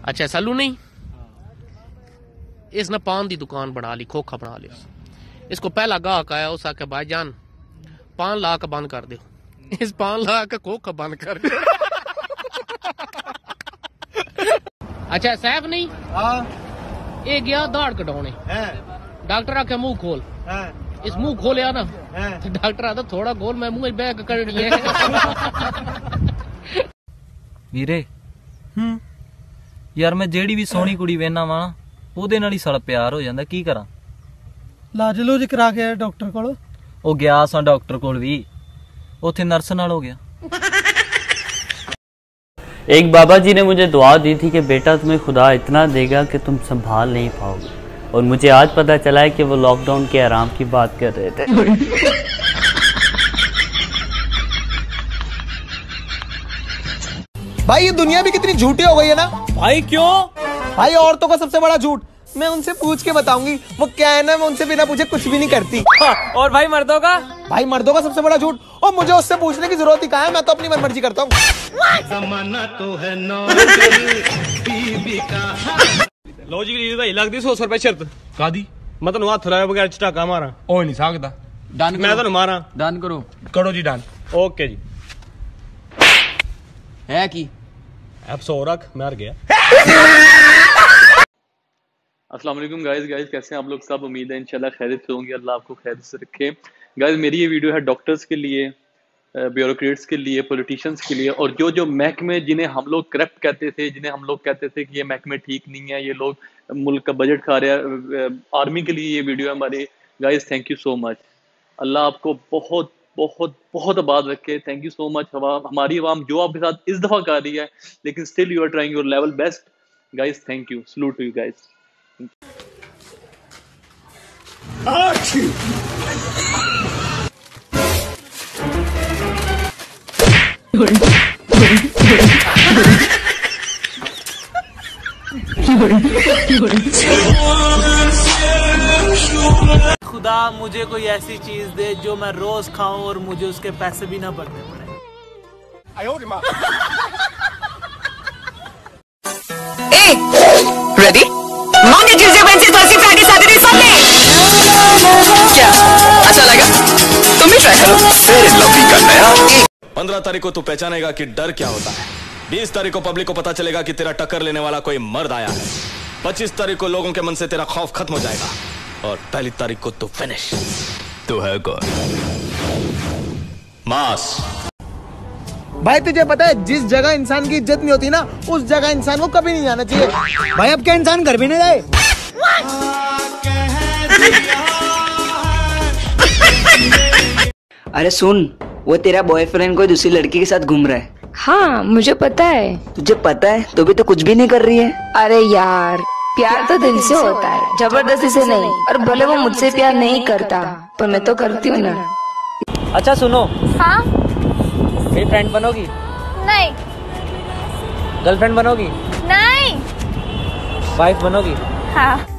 अच्छा सलू नहीं, इसने पान की दुकान बना ली, खोखा बना लिया। इसको पहला गाहक आया, उस आके भाईजान पान ला के बंद कर दो। इस पान ला के खोखा बंद कर दो। अच्छा सैफ नहीं, ये गया दाढ़ कटाने, डॉक्टर आके मुंह खोल, इस मुंह खोलिया ना तो डॉक्टर आता थोड़ा खोल, मैं मुंह बैग कर लिया। ਵੀਰੇ ਯਾਰ ਮੈਂ ਜਿਹੜੀ ਵੀ ਸੋਹਣੀ ਕੁੜੀ ਵੇਖਣਾ ਵਾ ਉਹਦੇ ਨਾਲ ਹੀ ਸਾਲਾ ਪਿਆਰ ਹੋ ਜਾਂਦਾ, ਕੀ ਕਰਾਂ? ਇਲਾਜ ਲੂਜ ਕਰਾ ਕੇ ਆਇਆ ਡਾਕਟਰ ਕੋਲ? ਉਹ ਗਿਆ ਸਾਂ ਡਾਕਟਰ ਕੋਲ ਵੀ, ਉੱਥੇ ਨਰਸ ਨਾਲ ਹੋ ਗਿਆ। एक बाबा जी ने मुझे दुआ दी थी कि बेटा तुम्हें खुदा इतना देगा कि तुम संभाल नहीं पाओगे, और मुझे आज पता चला है कि वो लॉकडाउन के आराम की बात कर रहे थे। भाई ये दुनिया भी कितनी झूठी हो गई है ना भाई क्यों? भाई औरतों का सबसे बड़ा झूठ, मैं उनसे पूछ के बताऊंगी, वो क्या है ना, मैं उनसे बिना पूछे कुछ भी नहीं करती। और भाई मर्दों का? भाई मर्दों का सबसे बड़ा झूठ, और मुझे उससे पूछने की जरूरत ही कहाँ है, मैं तो अपनी मनमर्जी करता हूँ। जमाना तो है लो जी भाई लगती 100 रुपए शर्त कादी, मैं तेन हथ लाया बगैर झटाका मारा हो नहीं सकता। डन मैं तेन मारा, डन करो। करो जी डन। ओके जी है की अब 100 रख, मैं हार गया। अस्सलाम वालेकुम गाइस कैसे हैं आप लोग सब? उम्मीद है इंशाल्लाह खैरियत से होंगे, अल्लाह आपको खैरियत से रखे। गाइस मेरी ये वीडियो है डॉक्टर्स के लिए, ब्यूरोक्रेट्स के लिए, पॉलिटिशियंस के लिए, और जो महकमे जिन्हें हम लोग करप्ट कहते थे, जिन्हें हम लोग कहते थे कि ये महकमे ठीक नहीं है, ये लोग मुल्क का बजट खा रहे हैं, आर्मी के लिए ये वीडियो है हमारी। Guys thank you so much, अल्लाह आपको बहुत बहुत बहुत आबाद रखे। Thank you so much. हमारी आवाम जो आपके साथ इस दफ़ा कर रही है, लेकिन still you are trying your level best. Guys thank you, salute to you guys. खुदा मुझे कोई ऐसी चीज दे जो मैं रोज खाऊं और मुझे उसके पैसे भी ना भरने पड़े। Ready? Monday Tuesday Wednesday Thursday Friday Saturday Sunday. क्या अच्छा लगा? तुम भी ट्राई करो। फेयर एंड लवली का नया 15 तारीख को तू पहचानेगा कि डर क्या होता है। 20 तारीख को पब्लिक को पता चलेगा कि तेरा टक्कर लेने वाला कोई मर्द आया है। 25 तारीख को लोगों के मन से तेरा खौफ खत्म हो जाएगा, और 1 तारीख को तू फिनिश। तू है कौन? मास। भाई तुझे पता है जिस जगह इंसान की इज्जत नहीं होती ना, उस जगह इंसान को कभी नहीं जाना चाहिए। भाई अब क्या इंसान घर भी नहीं जाए? अरे सुन, वो तेरा बॉयफ्रेंड कोई दूसरी लड़की के साथ घूम रहा है। हाँ मुझे पता है। तुझे पता है तो भी तो कुछ भी नहीं कर रही है। अरे यार प्यार तो दिल से होता है, जबरदस्ती से नहीं। और भले वो मुझसे प्यार नहीं करता, पर मैं तो करती हूँ ना। अच्छा सुनो, हाँ मेरी फ्रेंड बनोगी? नहीं। गर्लफ्रेंड बनोगी? नहीं। वाइफ बनोगी? हाँ।